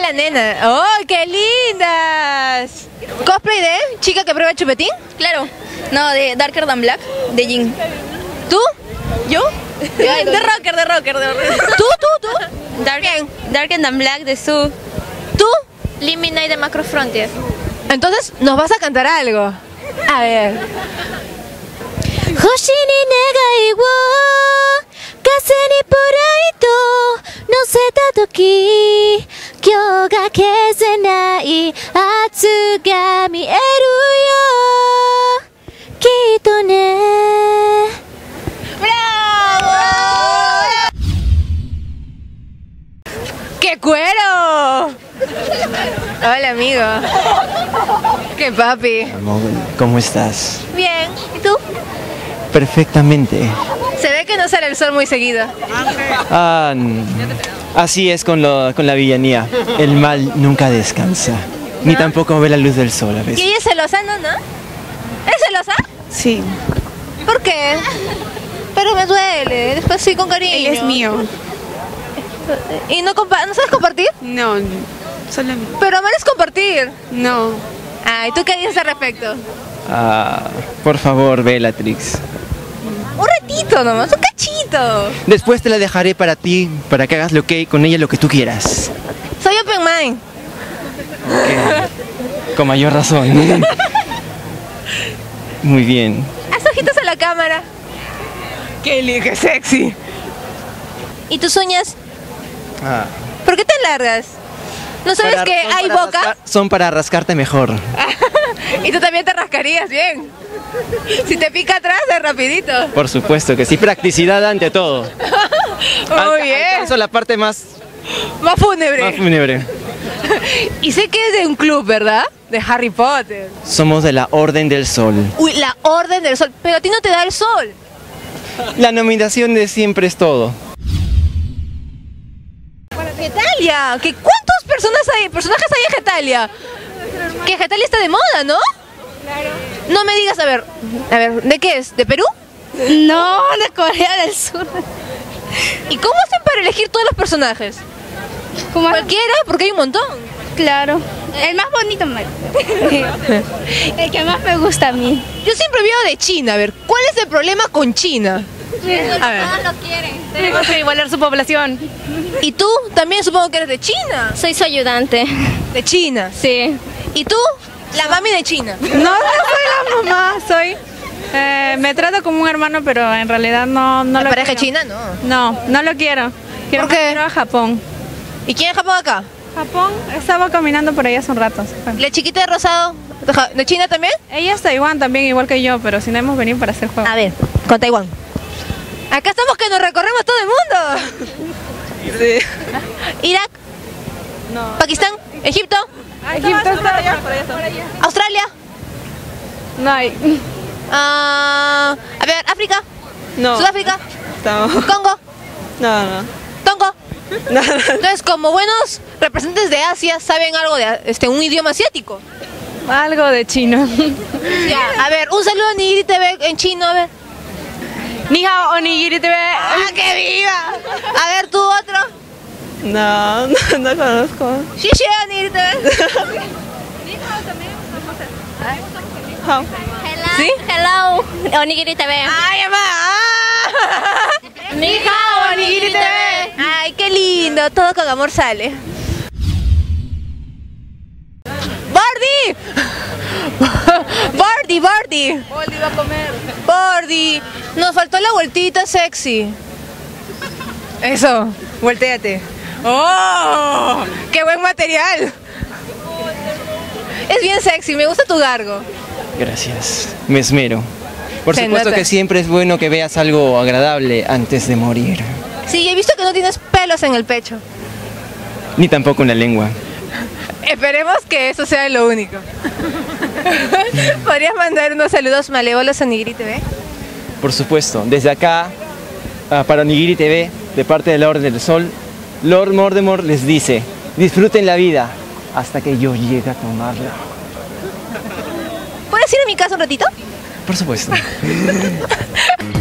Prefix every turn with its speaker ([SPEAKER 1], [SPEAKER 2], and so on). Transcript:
[SPEAKER 1] la nena. ¡Oh, qué lindas! ¿Cosplay de chica que prueba el chupetín?
[SPEAKER 2] Claro. No, de Darker Than Black, de Jin.
[SPEAKER 1] ¿Tú?
[SPEAKER 2] ¿Yo? De rocker.
[SPEAKER 1] ¿Tú?
[SPEAKER 2] Darker Than Black, de Su.
[SPEAKER 1] ¿Tú?
[SPEAKER 2] Liminite, de Macro Frontier.
[SPEAKER 1] Entonces nos vas a cantar algo. A ver.
[SPEAKER 3] 星に願いを風にプライド乗せた時今日が消せない圧が見えるよきっとね
[SPEAKER 1] ¡Bravo! ¡Qué cuero! Hola, amigo. ¡Qué papi!
[SPEAKER 4] Amor, ¿cómo estás?
[SPEAKER 1] Bien. ¿Y tú?
[SPEAKER 4] Perfectamente.
[SPEAKER 1] Se ve que no sale el sol muy seguido.
[SPEAKER 4] Así es con la villanía. El mal nunca descansa. Ni tampoco ve la luz del sol a
[SPEAKER 1] ¿Y
[SPEAKER 4] veces.
[SPEAKER 1] ella es celosa, no? ¿Es celosa?
[SPEAKER 5] Sí,
[SPEAKER 1] ¿Por qué? Pero me duele. Después sí, con cariño.
[SPEAKER 5] él es mío.
[SPEAKER 1] ¿Y no sabes compartir?
[SPEAKER 5] No, solo mío.
[SPEAKER 1] Pero amar es compartir.
[SPEAKER 5] No.
[SPEAKER 1] ¿Y tú qué dices al respecto?
[SPEAKER 4] Por favor, Bellatrix.
[SPEAKER 1] Un ratito nomás, un cachito.
[SPEAKER 4] Después te la dejaré para ti, para que hagas con ella lo que tú quieras.
[SPEAKER 1] Soy open mind.
[SPEAKER 4] Con mayor razón. Muy bien.
[SPEAKER 1] Haz ojitos a la cámara. ¡Qué sexy! ¿Y tus uñas? ¿Por qué tan largas? ¿No sabes que hay boca?
[SPEAKER 4] Son para rascarte mejor.
[SPEAKER 1] Y tú también te rascarías bien. Si te pica atrás, es rapidito.
[SPEAKER 4] Por supuesto que sí, practicidad ante todo.
[SPEAKER 1] Muy bien.
[SPEAKER 4] Alcanzo la parte más
[SPEAKER 1] Más fúnebre. Y sé que es de un club, ¿verdad? De Harry Potter.
[SPEAKER 4] Somos de la Orden del Sol.
[SPEAKER 1] Uy, la Orden del Sol. Pero a ti no te da el sol.
[SPEAKER 4] La nominación de siempre es todo.
[SPEAKER 1] Getalia. ¿Cuántos personajes hay en Getalia? Que Getalia está de moda, ¿no? Claro. No me digas, a ver, ¿de qué es? ¿De Perú?
[SPEAKER 3] No, de Corea del Sur.
[SPEAKER 1] ¿Y cómo hacen para elegir todos los personajes?
[SPEAKER 3] ¿Cómo?
[SPEAKER 1] ¿Cualquiera? Porque hay un montón.
[SPEAKER 3] Claro. El más bonito, el que más me gusta a mí.
[SPEAKER 1] Yo siempre veo de China, a ver, ¿cuál es el problema con China? A ver.
[SPEAKER 2] Todos lo quieren.
[SPEAKER 5] Tenemos que igualar su población.
[SPEAKER 1] ¿Y tú? También supongo que eres de China.
[SPEAKER 2] Soy su ayudante.
[SPEAKER 1] De China.
[SPEAKER 2] Sí.
[SPEAKER 1] ¿Y tú? La mami de China.
[SPEAKER 5] No soy la mamá, me trato como un hermano, pero en realidad no
[SPEAKER 1] ¿La
[SPEAKER 5] lo
[SPEAKER 1] pareja
[SPEAKER 5] quiero.
[SPEAKER 1] china? No.
[SPEAKER 5] No lo quiero.
[SPEAKER 1] ¿Por qué?
[SPEAKER 5] Quiero a Japón.
[SPEAKER 1] ¿Y quién es Japón acá?
[SPEAKER 5] Japón, estaba caminando por ahí hace un rato.
[SPEAKER 1] ¿La chiquita de rosado? ¿De China también?
[SPEAKER 5] Ella es Taiwán también, igual que yo, pero si no hemos venido para hacer juego.
[SPEAKER 1] A ver, con Taiwán. Acá estamos que nos recorremos todo el mundo.
[SPEAKER 5] Sí.
[SPEAKER 1] Irak,
[SPEAKER 5] No.
[SPEAKER 1] Pakistán, Egipto,
[SPEAKER 5] Egipto está allá.
[SPEAKER 1] Australia.
[SPEAKER 5] No hay.
[SPEAKER 1] A ver, África,
[SPEAKER 5] No.
[SPEAKER 1] Sudáfrica,
[SPEAKER 5] Estamos.
[SPEAKER 1] Congo,
[SPEAKER 5] No.
[SPEAKER 1] Tongo. Entonces, como buenos representantes de Asia, saben algo de un idioma asiático.
[SPEAKER 5] Algo de chino.
[SPEAKER 1] Ya, a ver, un saludo a Nigiri TV en chino, a ver.
[SPEAKER 5] Ni hao onigiri TV.
[SPEAKER 1] ¡Ah, qué viva! A ver, tú otro.
[SPEAKER 5] No conozco.
[SPEAKER 1] Sí, sí, Nigiri TV.
[SPEAKER 5] Hao.
[SPEAKER 1] ¿Sí?
[SPEAKER 2] Hello. Onigiri TV.
[SPEAKER 1] ¡Ay, mamá!
[SPEAKER 2] Ni hao, Onigiri TV.
[SPEAKER 1] ¡Ay, qué lindo! Todo con amor sale. ¡Bardi! ¡Bardi!
[SPEAKER 5] Boldi va a comer.
[SPEAKER 1] ¡Bardi! Nos faltó la vueltita sexy. Eso, volteate. ¡Oh! ¡Qué buen material! Es bien sexy, me gusta tu gargo.
[SPEAKER 4] Gracias. Me esmero. Por
[SPEAKER 1] Se
[SPEAKER 4] supuesto
[SPEAKER 1] nota.
[SPEAKER 4] que siempre es bueno que veas algo agradable antes de morir.
[SPEAKER 1] Sí, he visto que no tienes pelos en el pecho.
[SPEAKER 4] Ni tampoco en la lengua.
[SPEAKER 1] Esperemos que eso sea lo único. ¿Podrías mandar unos saludos malévolos a Nigiri TV?
[SPEAKER 4] Por supuesto, desde acá, para Onigiri TV, de parte de la Orden del Sol, Lord Voldemort les dice, disfruten la vida hasta que yo llegue a tomarla.
[SPEAKER 1] ¿Puedes ir a mi casa un ratito?
[SPEAKER 4] Por supuesto.